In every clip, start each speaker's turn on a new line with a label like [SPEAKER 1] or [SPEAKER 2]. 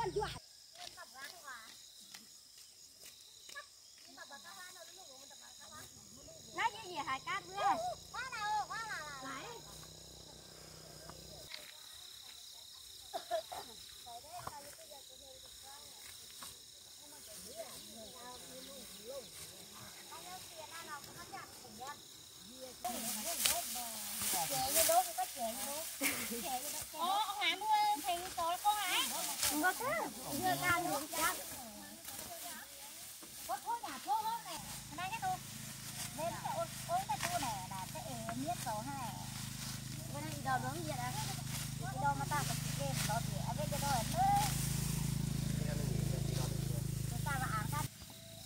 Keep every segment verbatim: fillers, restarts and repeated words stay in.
[SPEAKER 1] Nói cái gì hại cát nữa. Lại. Ô, ông Hải mua thì tối con Hải. Không có thế. Đưa ra luôn chắc. Có thôi nhà thôi hơn này. Này cái đồ. Đến cái ôi ôi cái tu này là cái ế miết số hai. Bữa nay đồ nướng gì đó. Cái đồ mà ta có cái đó thì ở bên cái đồ nữa. Chúng ta vào ăn cắt.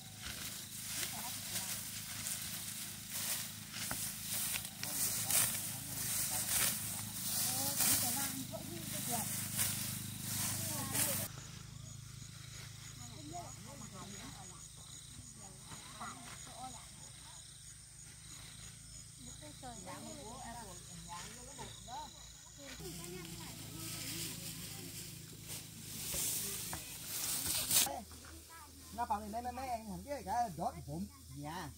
[SPEAKER 2] Nó phòng này mấy mấy em thằng cái cả đốt bụng nhà.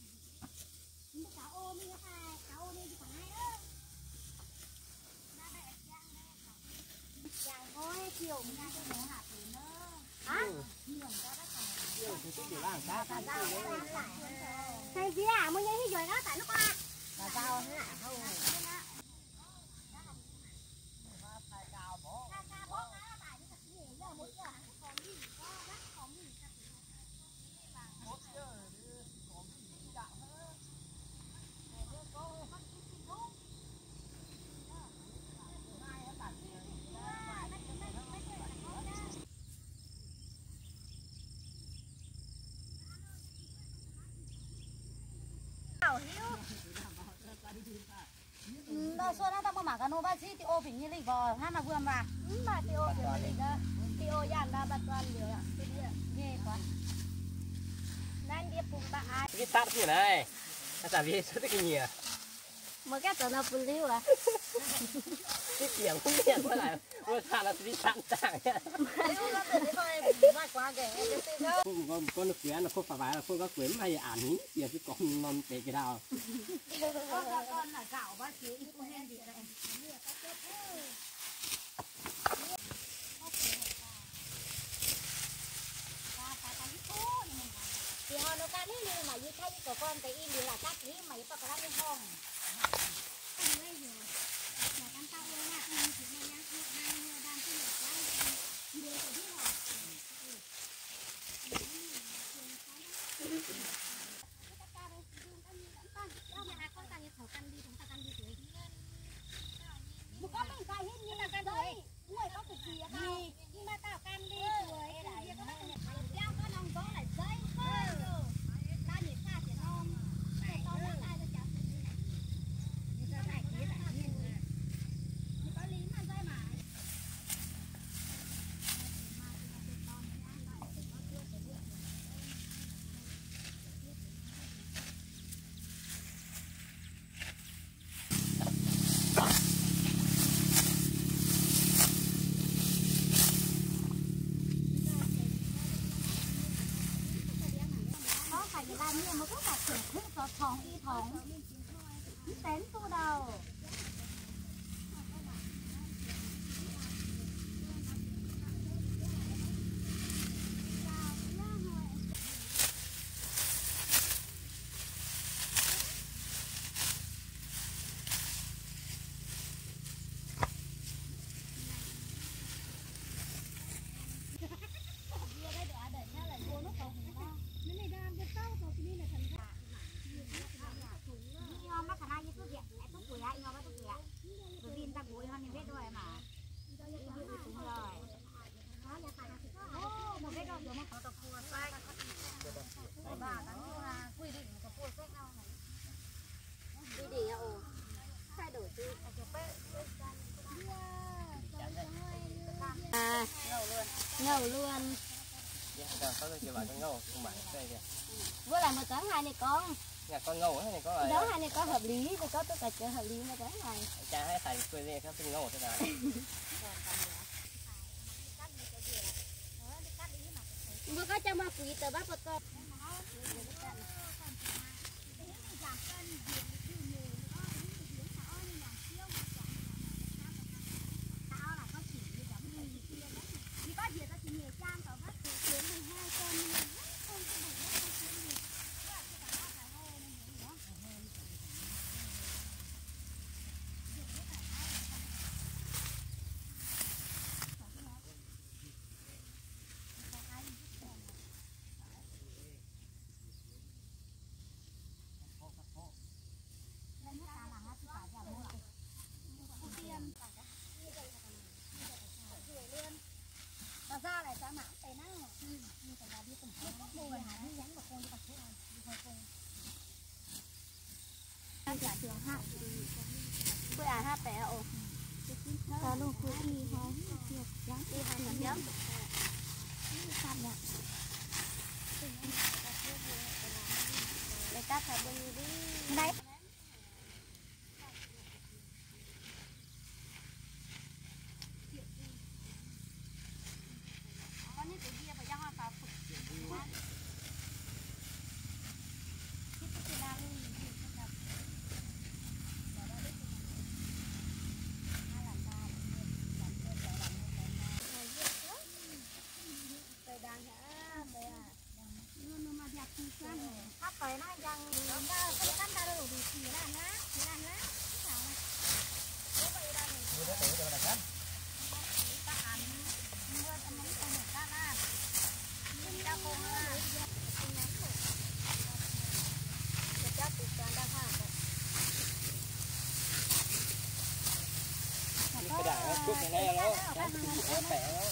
[SPEAKER 1] Thầy gì à, mới nhớ cái rồi đó tại nó qua. Là sao thế à không? Đó xuân nó tao mà cái nô ba xí thì ô phỉnh như lịch vò hai mà vừa mà mà thì ô thì lịch đó thì ô dàn ra bắt toàn điều ạ ghê quá nên đi phục bà ai
[SPEAKER 3] cái tát gì này ta chả biết sao cái gì à
[SPEAKER 1] mới cái tờ nó phụ lưu à
[SPEAKER 3] cái tiếng không biết quá lại ôi thà là bị sẵn sàng nhá con con nước quyến là không phải là không có quyến hay ảnh hí giờ cái con non tệ cái đào
[SPEAKER 1] con là gạo bác sĩ cũng nên gì đây thì họ nó cá này mà như thay của con cái in thì là cắt ní mà như bác cái không thòng y thòng tén tu đầu à ngầu luôn với lại một tấn hai này con
[SPEAKER 3] nhà con ngầu này có
[SPEAKER 1] đó hai này có hợp lý thì có tất cả chợ hợp lý mà tấn này
[SPEAKER 3] cha hay thầy quê đi các tinh ngầu thế nào
[SPEAKER 1] Vì tờ bác vật con. Ra lại sao mà phải nào nhưng phải là đi từng bước mua hả đi nhắn một con đi bắt thôi đi thôi con ăn trả trường ha tôi à ha tẻ ồ ta luôn cứ đi không được lắm đi hai lần lắm sao nhỉ để cắt phải đi đi đây phải nói rằng nó cái cắn ta đâu thì chỉ làm lá chỉ làm lá cái vậy đây mưa để tự rồi là cắn ta ăn mưa ta muốn ăn một ta na nhưng ta không là cái chắc tụi con đang ha
[SPEAKER 3] cái đài nó cút cái này nó cắn nó bẻ nó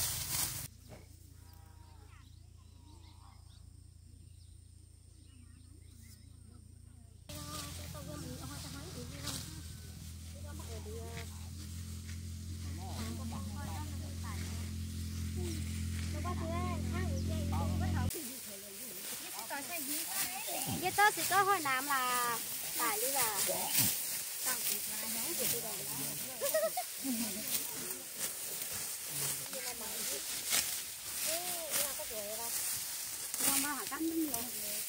[SPEAKER 1] cái tớ thì có hồi nào là tải đi là tăng thịt và nóng thì tôi đòi nó mà hả cắt nó nhiều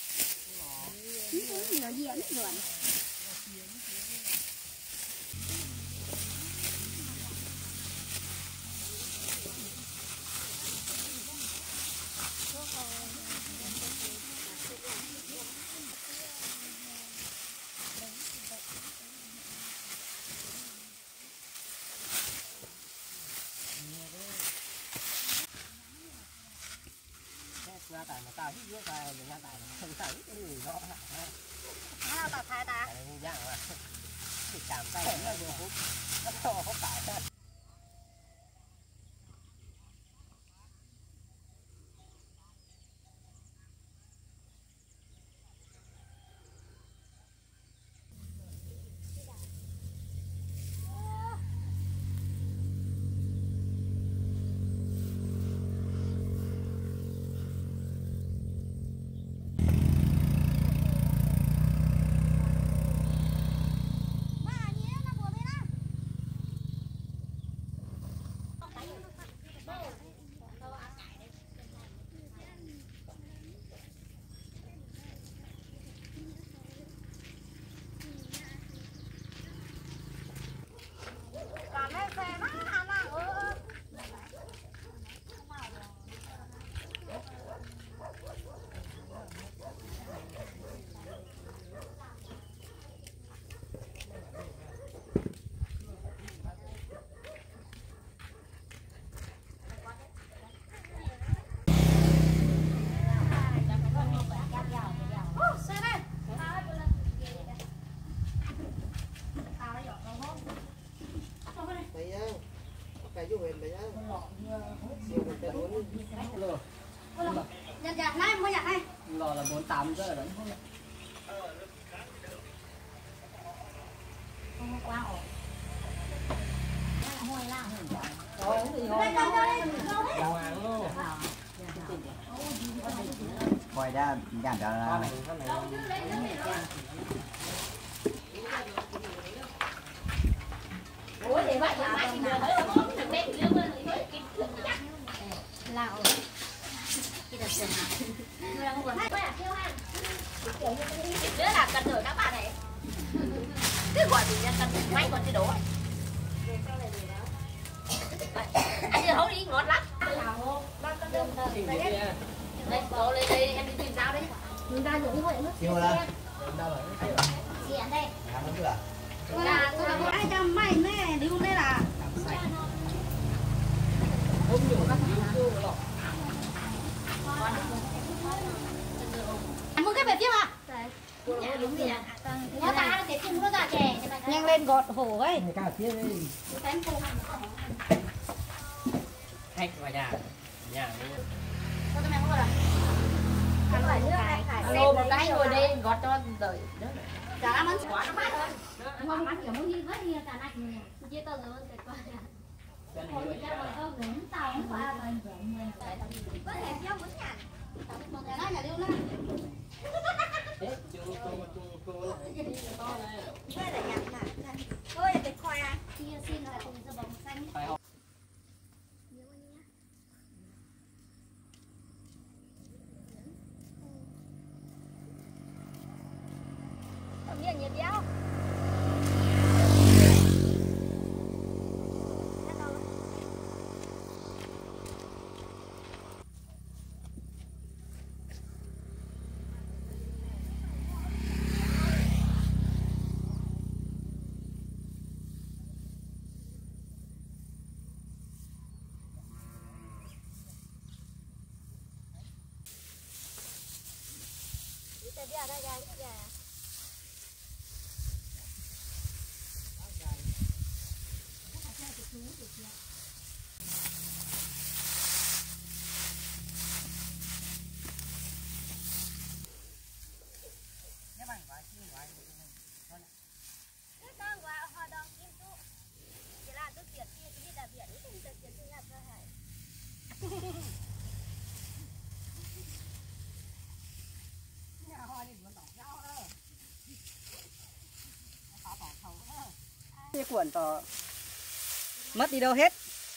[SPEAKER 1] nhiều gì nó rồi
[SPEAKER 3] ra tại mà tao hít nước ra mình ra tại không tao hít cái người đó
[SPEAKER 1] nó tao thay ta
[SPEAKER 3] dạng mà thì cảm tay nó vô hút nó to không phải
[SPEAKER 1] Nhặt nhặt này, mua nhặt này.
[SPEAKER 3] Lò là bốn tám giờ đấy.
[SPEAKER 1] Không quá ổn. Hồi nào.
[SPEAKER 3] Rồi, thì hồi. Đầu hàng luôn.
[SPEAKER 2] Ngoài ra giảm cho là
[SPEAKER 1] ủa thì vậy là mai thì đưa tới không thằng bé thì đưa lên thì lạo cái đợt là không còn đứa là cần rồi các bạn này cứ gọi thì ra cần may còn chưa đổ anh chưa hấu đi ngọt lắm đây đổ lên đây em đi tìm sao đấy mình ra dùng cái nước
[SPEAKER 2] Chiều là
[SPEAKER 1] gì anh đây
[SPEAKER 2] làm không chưa
[SPEAKER 1] là ai cho mày nè đi đây là
[SPEAKER 3] không nhiều các thứ lọ
[SPEAKER 1] muốn cái về phía mà nó ta để chung nó ra chè nhanh lên gọt hổ ấy
[SPEAKER 2] người ta phía đây
[SPEAKER 3] khách vào nhà nhà
[SPEAKER 1] cho cái mẹ mua rồi ăn phải nước này lô một cái ngồi đây gọt cho đời chả làm ăn quá nó mát thôi ngon mát kiểu muốn đi hết đi cả này nè chia tao rồi cái coi hồi thì ra rồi tao đứng tao không qua rồi có thể giao vẫn nhặt một cái này là điêu lắm đây là nhặt nè ôi là cái khoai à chia xin là cùng cho bông xanh nhiều nhiều béo Dia ada guys ya.
[SPEAKER 4] Cái cuộn to mất đi đâu hết.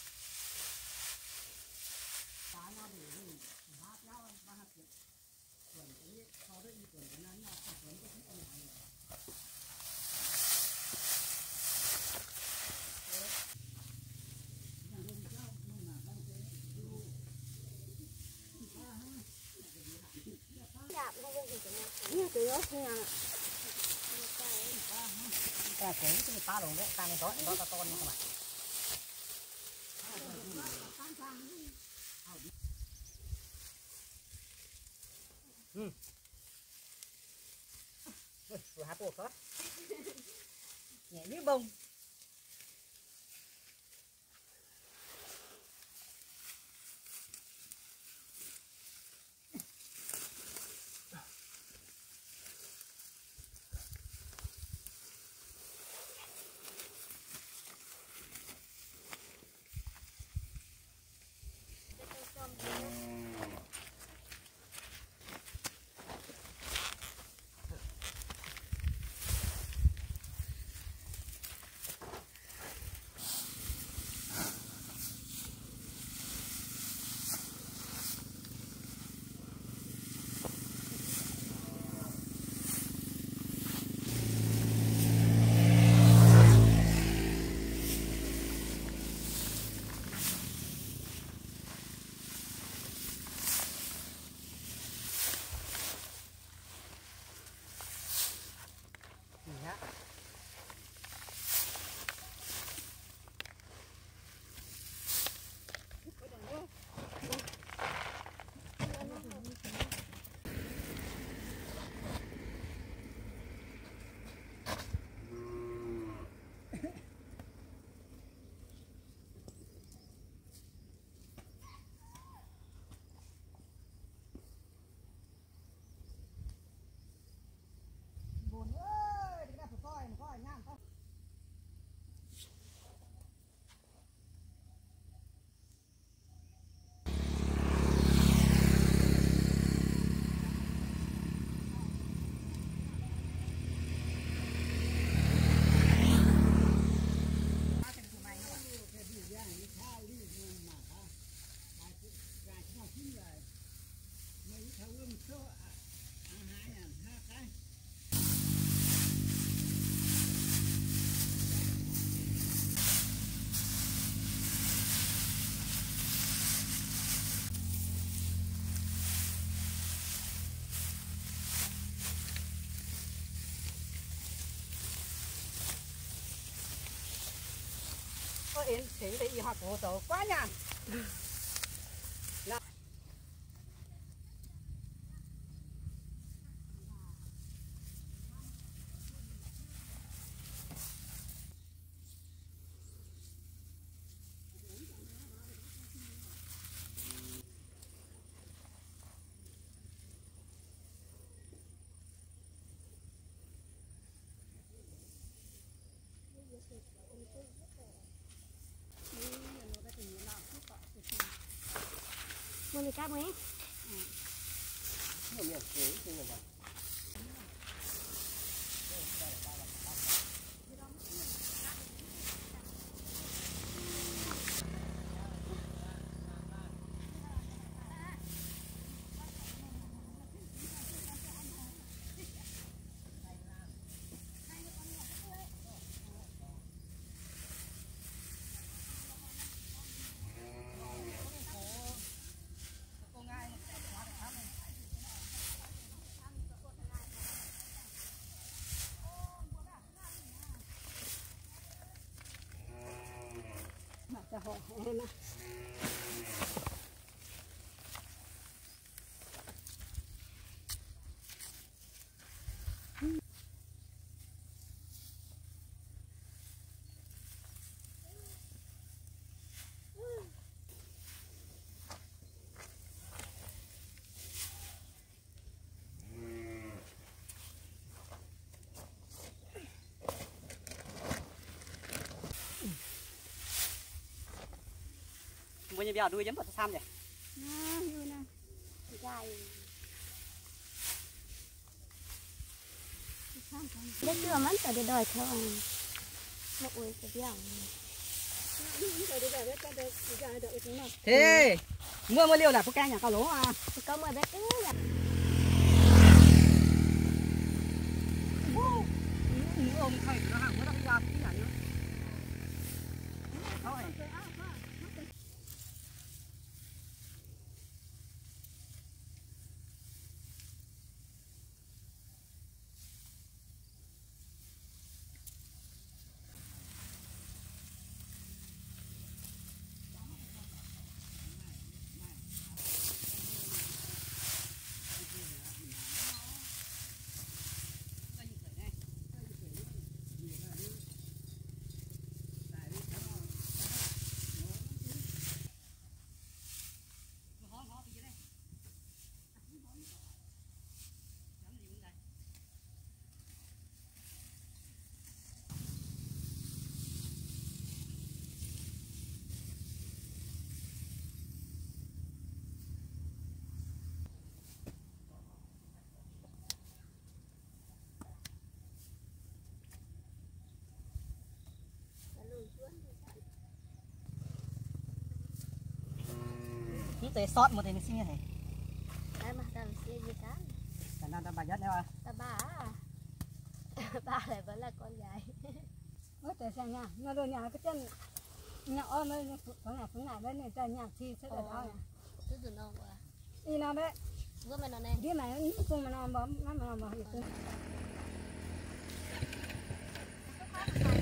[SPEAKER 2] ta cũng cái ta rồi đấy ta này đó đó ta con các bạn ừ vừa hấp bộ sót nhẹ như bông
[SPEAKER 4] có yên thì để y học của tổ quá nhàn.
[SPEAKER 1] Mua gì cá mấy?
[SPEAKER 3] Nhiều miệng thế thế là
[SPEAKER 4] Cho họ em á. Bây giờ đuôi giấm vào sam vậy.
[SPEAKER 1] À, như này. Dài. Để chưa mất rồi để đòi theo anh. Nó ui cái biếng.
[SPEAKER 4] Thế mưa mưa liêu là có ca nhà cao lố à.
[SPEAKER 1] Có mười bé cứ là.
[SPEAKER 4] Ông thầy nó hàng nó đang ra tí hả nữa. Thôi. Những cái sót một thì mình xin như thế.
[SPEAKER 1] Đây mà tao xia gì cá.
[SPEAKER 4] Cả năm ta bà nhất đấy à.
[SPEAKER 1] Ta bà à. Bà này vẫn là con gái.
[SPEAKER 4] Ôi trời sao nha, nó đôi nhà cái chân nhỏ mới có nhà xuống này bên này trời nhà chi sẽ ở đó.
[SPEAKER 1] Thứ gì nó quá.
[SPEAKER 4] Đi nào bé.
[SPEAKER 1] Vừa mà nó nè.
[SPEAKER 4] Đi này cùng mà nó bấm nó mà nó mà.